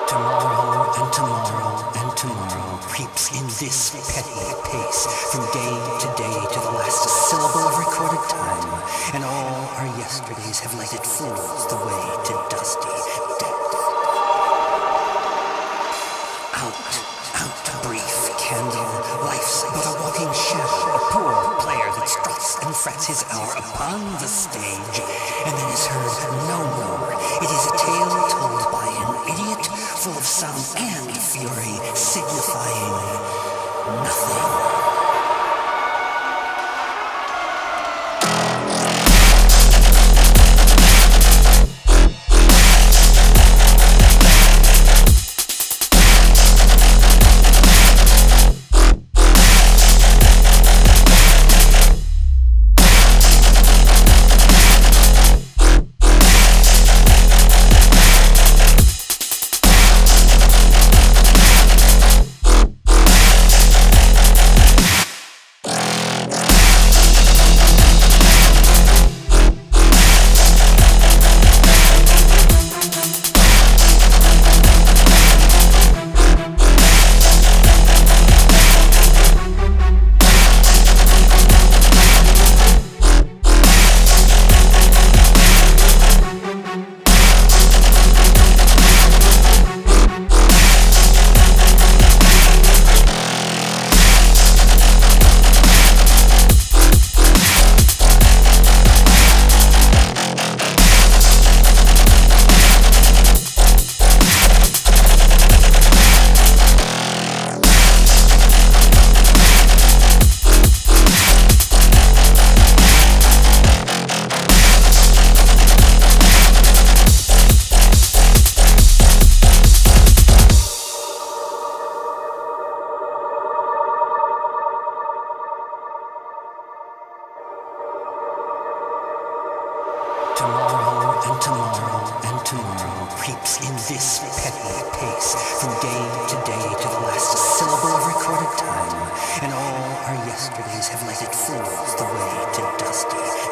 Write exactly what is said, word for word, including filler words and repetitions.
Tomorrow and tomorrow and tomorrow creeps in this petty pace, from day to day to the last syllable of recorded time, and all our yesterdays have lighted fools the way to dusty death. Out, out, brief candle, life's but a walking shadow, a poor player that struts and frets his hour upon the stage, and then is heard no more. It is a tale told by an idiot, full of sound and fury, signifying nothing. Tomorrow and tomorrow and tomorrow creeps in this petty pace, from day to day to the last syllable of recorded time, and all our yesterdays have lighted fools the way to dusty